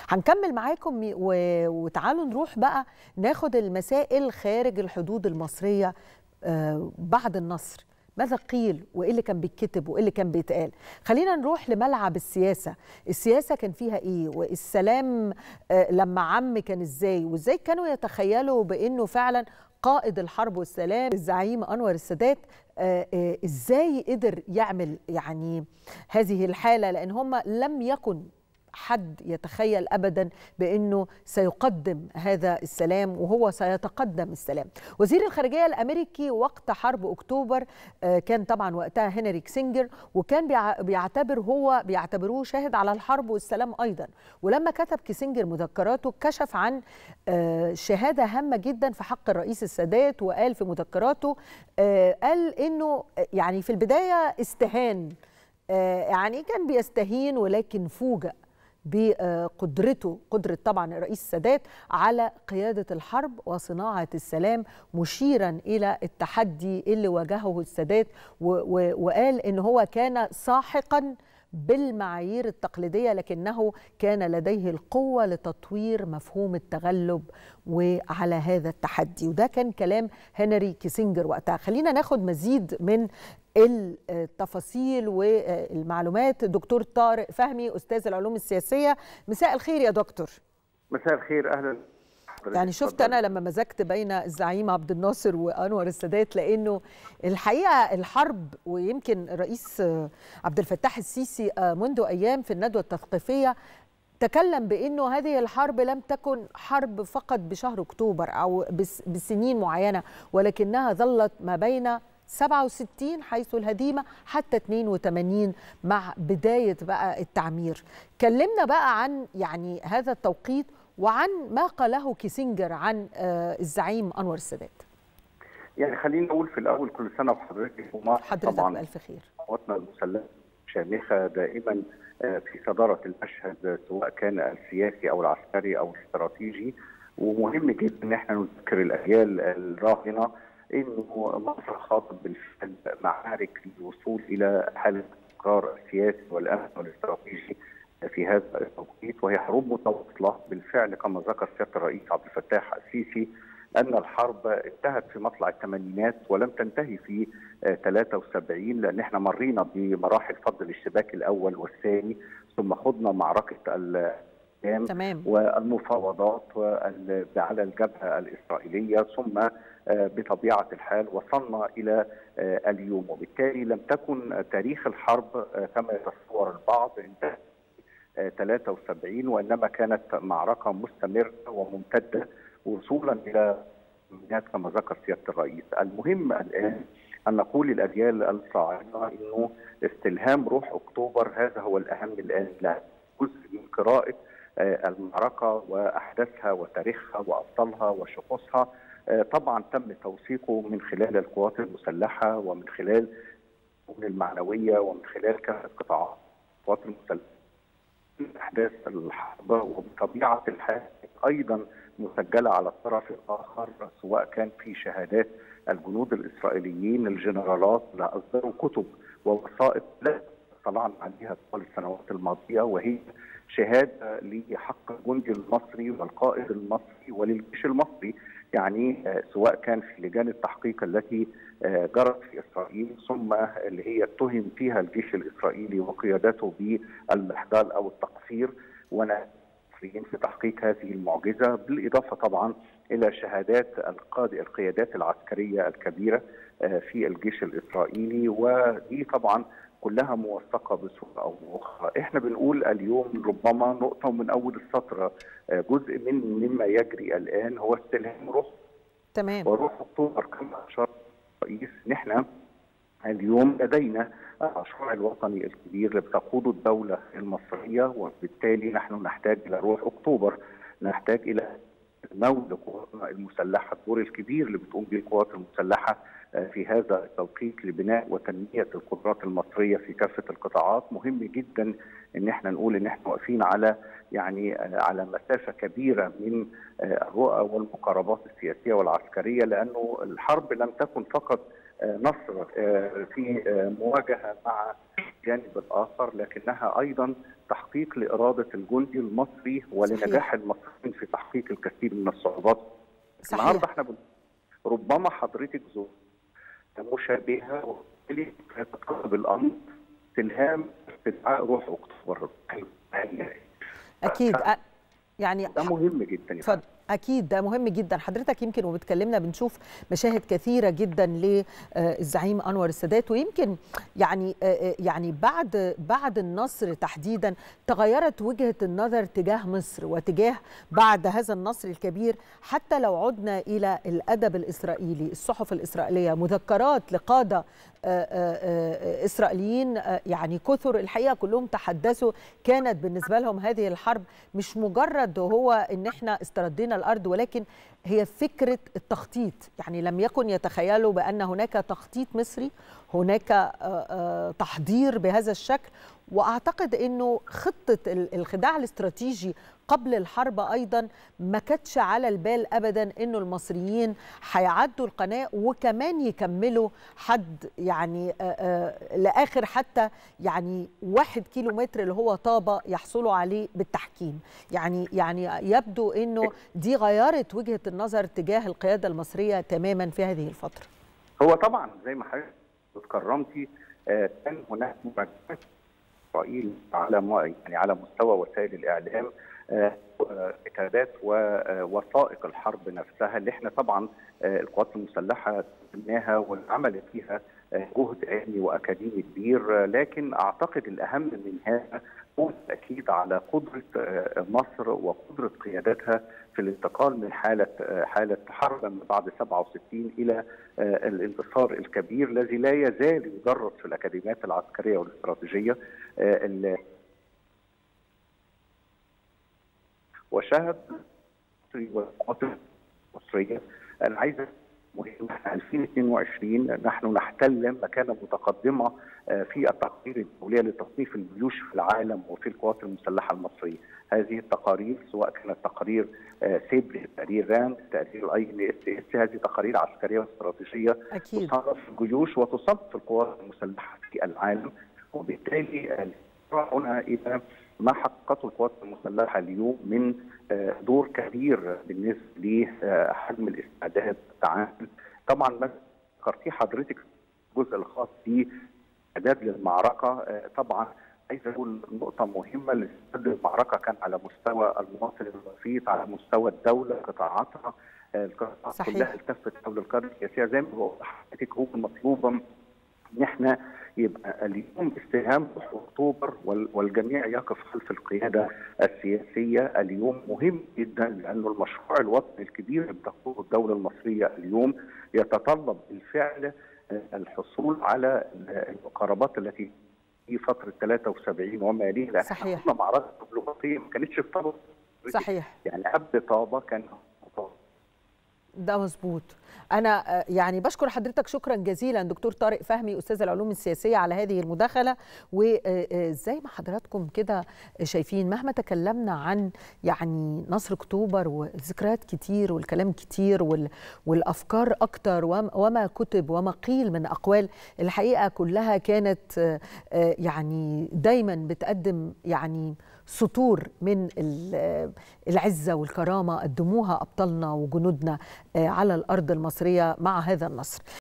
هنكمل معاكم وتعالوا نروح بقى ناخد المسائل خارج الحدود المصرية بعد النصر. ماذا قيل وإيه اللي كان بيتكتب وإيه اللي كان بيتقال؟ خلينا نروح لملعب السياسة. السياسة كان فيها إيه؟ والسلام لما عم كان إزاي؟ وإزاي كانوا يتخيلوا بأنه فعلا قائد الحرب والسلام الزعيم أنور السادات إزاي قدر يعمل يعني هذه الحالة؟ لأن هم لم يكن حد يتخيل أبدا بأنه سيقدم هذا السلام وهو سيتقدم السلام. وزير الخارجية الأمريكي وقت حرب أكتوبر كان طبعا وقتها هنري كيسنجر، وكان بيعتبروه شاهد على الحرب والسلام أيضا. ولما كتب كيسنجر مذكراته كشف عن شهادة هامة جدا في حق الرئيس السادات، وقال في مذكراته قال إنه يعني في البداية استهان، يعني كان بيستهين ولكن فوجئ بقدرته، قدرة طبعا الرئيس السادات على قيادة الحرب وصناعة السلام، مشيرا إلى التحدي اللي واجهه السادات، وقال إن هو كان ساحقا بالمعايير التقليدية لكنه كان لديه القوة لتطوير مفهوم التغلب وعلى هذا التحدي. وده كان كلام هنري كيسنجر وقتها. خلينا ناخد مزيد من التفاصيل والمعلومات. دكتور طارق فهمي أستاذ العلوم السياسية، مساء الخير يا دكتور. مساء الخير، أهلا. يعني شفت أنا لما مزجت بين الزعيم عبد الناصر وأنور السادات، لأنه الحقيقة الحرب، ويمكن الرئيس عبد الفتاح السيسي منذ أيام في الندوة التثقيفية تكلم بأنه هذه الحرب لم تكن حرب فقط بشهر أكتوبر أو بسنين معينة، ولكنها ظلت ما بين 67 حيث الهزيمة حتى 82 مع بداية بقى التعمير. كلمنا بقى عن يعني هذا التوقيت وعن ما قاله كيسنجر عن الزعيم أنور السادات. يعني خلينا نقول في الأول كل سنة وحضرتك ومصر طبعا بألف خير. قواتنا المسلحة شامخة دائما في صدارة المشهد، سواء كان السياسي أو العسكري أو الاستراتيجي. ومهم جدا ان احنا نذكر الأجيال الراهنة انه مصر خاضت بالفعل معارك للوصول الى حاله الاستقرار السياسي والامن والاستراتيجي في هذا التوقيت، وهي حروب متواصله بالفعل كما ذكر سياده الرئيس عبد الفتاح السيسي ان الحرب انتهت في مطلع الثمانينات ولم تنتهي في 73، لان احنا مرينا بمراحل فض الاشتباك الاول والثاني، ثم خضنا معركه تمام والمفاوضات على الجبهه الاسرائيليه، ثم بطبيعه الحال وصلنا الى اليوم. وبالتالي لم تكن تاريخ الحرب كما يتصور البعض انتهى 73، وانما كانت معركه مستمره وممتده وصولا الى كما ذكر سياده الرئيس. المهم الان ان نقول للاجيال الصاعده انه استلهام روح اكتوبر هذا هو الاهم الان، لا جزء من قراءه المعركه واحداثها وتاريخها وابطالها وشخوصها طبعا تم توثيقه من خلال القوات المسلحه ومن خلال المعنويه ومن خلال كافه قطاعات القوات المسلحه. احداث الحرب وبطبيعه الحال ايضا مسجله على الطرف الاخر، سواء كان في شهادات الجنود الاسرائيليين الجنرالات اللي اصدروا كتب ووثائق لا اطلعنا عليها طوال السنوات الماضيه، وهي شهاده لحق الجندي المصري والقائد المصري وللجيش المصري، يعني سواء كان في لجان التحقيق التي جرت في اسرائيل ثم اللي هي اتهم فيها الجيش الاسرائيلي وقيادته بالمحجال او التقصير، ونحن في تحقيق هذه المعجزه، بالاضافه طبعا الى شهادات القيادات العسكريه الكبيره في الجيش الاسرائيلي، ودي طبعا كلها موثقه بصوره او باخرى. احنا بنقول اليوم ربما نقطه من اول السطر، جزء مما يجري الان هو استلهام روح تمام وروح اكتوبر كما اشار الرئيس. نحن اليوم لدينا المشروع الوطني الكبير اللي بتقوده الدوله المصريه، وبالتالي نحن نحتاج الى روح اكتوبر، نحتاج الى نول قواتنا المسلحه، الدور الكبير اللي بتقوم به القوات المسلحه في هذا التوقيت لبناء وتنميه القدرات المصريه في كافه القطاعات. مهم جدا ان احنا نقول ان احنا واقفين على على مسافه كبيره من الرؤى والمقاربات السياسيه والعسكريه، لانه الحرب لم تكن فقط نصر في مواجهه مع الجانب الاخر، لكنها ايضا التحقيق لإرادة الجندي المصري ولنجاح المصريين في تحقيق الكثير من الصعوبات. النهارده احنا ربما حضرتك مشابهه وبالتالي تتقرب الامر استلهام استدعاء روح اكتوبر. اكيد يعني ده مهم جدا. أكيد ده مهم جدا. حضرتك يمكن وبتكلمنا بنشوف مشاهد كثيرة جدا للزعيم أنور السادات، ويمكن يعني بعد النصر تحديدا تغيرت وجهة النظر تجاه مصر وتجاه بعد هذا النصر الكبير. حتى لو عدنا إلى الأدب الإسرائيلي، الصحف الإسرائيلية، مذكرات لقادة إسرائيليين يعني كثر الحقيقة كلهم تحدثوا، كانت بالنسبة لهم هذه الحرب مش مجرد هو إن احنا استردينا الأرض، ولكن هي فكرة التخطيط. يعني لم يكن يتخيلوا بأن هناك تخطيط مصري، هناك تحضير بهذا الشكل. وأعتقد أنه خطة الخداع الاستراتيجي قبل الحرب أيضا ما كانتش على البال أبدا أنه المصريين هيعدوا القناة وكمان يكملوا حد يعني لآخر حتى يعني 1 كيلومتر اللي هو طابة يحصلوا عليه بالتحكيم. يعني يبدو أنه دي غيرت وجهة النظر تجاه القيادة المصرية تماما في هذه الفترة. هو طبعا زي ما حضرتك اتكرمتي كان هناك مراجعات إسرائيل على مستوى وسائل الإعلام، كتابات ووثائق الحرب نفسها اللي احنا طبعا القوات المسلحه قدمناها وعملت فيها جهد علمي واكاديمي كبير. لكن اعتقد الاهم من هذا هو التاكيد على قدره مصر وقدره قيادتها في الانتقال من حاله حرب بعد 67 الى الانتصار الكبير الذي لا يزال يدرس في الاكاديميات العسكريه والاستراتيجيه. وشهد والقوات المصريه انا عايز مهم 2022 نحن نحتل مكانه متقدمه في التقارير الدوليه لتصنيف الجيوش في العالم وفي القوات المسلحه المصريه. هذه التقارير سواء كانت تقارير سيبري، تقارير راند، تقارير INSS، هذه تقارير عسكريه واستراتيجيه تصنف الجيوش وتصنف القوات المسلحه في العالم. وبالتالي هنا الى ما حققته القوات المسلحه اليوم من دور كبير بالنسبه لحجم الاستعداد التعامل. طبعا ما ذكرتيه حضرتك الجزء الخاص بالاستعداد للمعركه، طبعا عايز اقول نقطه مهمه، الاستعداد للمعركه كان على مستوى المواطن البسيط، على مستوى الدوله قطاعاتها، القطاعات كلها التفت حول القياده السياسيه. زي ما بقول لحضرتك هو المطلوب ان احنا يبقى اليوم استلهام اكتوبر والجميع يقف خلف القياده السياسيه. اليوم مهم جدا لانه المشروع الوطني الكبير اللي بتقوده الدوله المصريه اليوم يتطلب بالفعل الحصول على المقاربات التي في فتره 73 وما يليه. لان صحيح. احنا معركه دبلوماسيه ما كانتش في طابه. صحيح. يعني قبل طابه كان ده مظبوط. أنا يعني بشكر حضرتك شكرا جزيلا دكتور طارق فهمي أستاذ العلوم السياسية على هذه المداخلة. وزي ما حضراتكم كده شايفين مهما تكلمنا عن يعني نصر أكتوبر والذكريات كتير والكلام كتير والأفكار أكتر وما كتب وما قيل من أقوال، الحقيقة كلها كانت يعني دايما بتقدم يعني سطور من العزة والكرامة قدموها أبطالنا وجنودنا على الأرض المصرية مع هذا النصر.